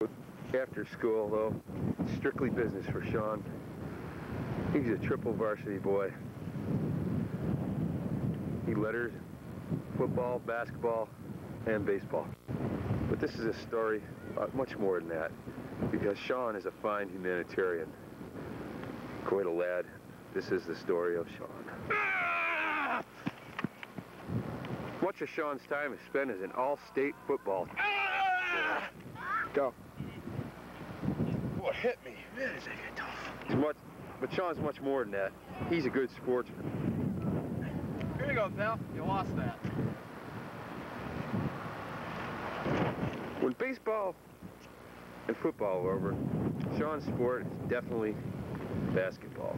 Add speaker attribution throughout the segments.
Speaker 1: After school, though, strictly business for Sean. He's a triple varsity boy. He letters football, basketball, and baseball. But this is a story about much more than that, because Sean is a fine humanitarian. Quite a lad. This is the story of Sean. Much of Sean's time is spent as an all-state football. Go.
Speaker 2: What hit me? Man, is that tough.
Speaker 1: But Sean's much more than that. He's a good sportsman.
Speaker 3: Here you go, pal. You lost that.
Speaker 1: When baseball and football are over, Sean's sport is definitely basketball.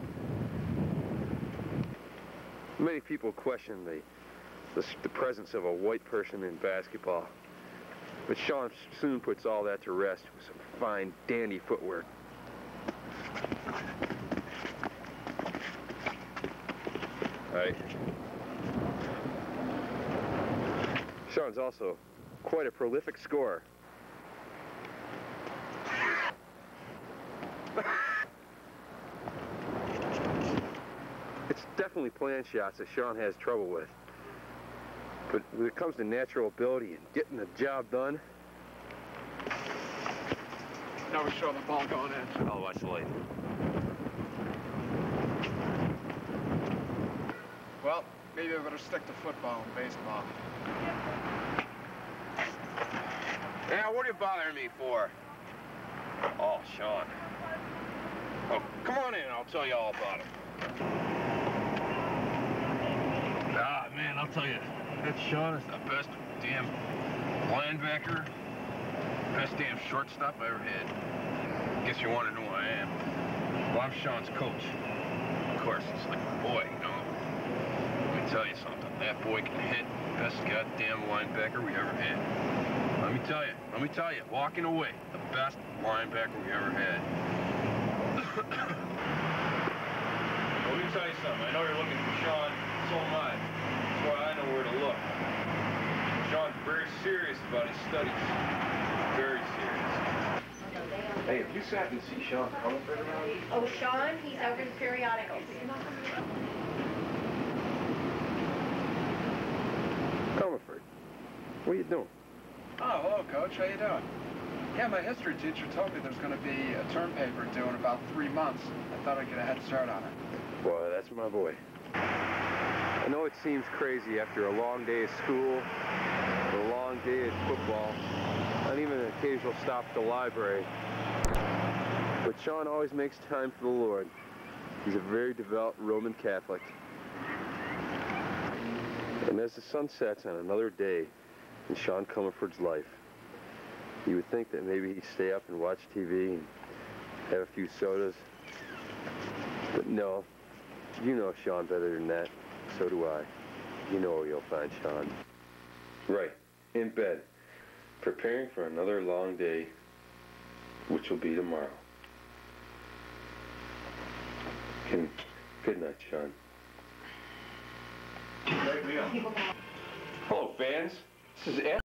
Speaker 1: Many people question the presence of a white person in basketball, but Sean soon puts all that to rest with some fine, dandy footwork. Right. Sean's also quite a prolific scorer. It's definitely plan shots that Sean has trouble with. But when it comes to natural ability and getting the job done...
Speaker 3: Now we show the ball going in.
Speaker 1: Oh, that's late.
Speaker 3: Well, maybe I better stick to football and baseball.
Speaker 2: Yeah, what are you bothering me for? Oh, Sean. Oh, come on in, I'll tell you all about it. Ah, man, I'll tell you, that Sean is the best damn linebacker, best damn shortstop I ever had. Guess you want to know who I am. Well, I'm Sean's coach. Of course, it's like a boy, you know. Let me tell you something. That boy can hit. Best goddamn linebacker we ever had. Let me tell you, walking away, the best linebacker we ever had. Let me tell you something. I know you're looking for Sean, so am I. That's why I know where to look. Sean's very serious about his studies. Very serious. Hey, have you sat and see Sean Comerford around?
Speaker 4: Oh, Sean? He's over in periodicals.
Speaker 1: Comerford, what are you doing?
Speaker 3: Oh, hello, Coach. How you doing? Yeah, my history teacher told me there's going to be a term paper due in about 3 months. I thought I'd get a head start on it.
Speaker 1: Boy, that's my boy. I know it seems crazy after a long day of school, a long day at football, and even an occasional stop at the library. But Sean always makes time for the Lord. He's a very devout Roman Catholic. And as the sun sets on another day in Sean Comerford's life, you would think that maybe he'd stay up and watch TV and have a few sodas. But no, you know Sean better than that. So do I. You know where you'll find Sean. Right, in bed, preparing for another long day, which will be tomorrow. Good night, Sean. Hello, fans. This is Ed.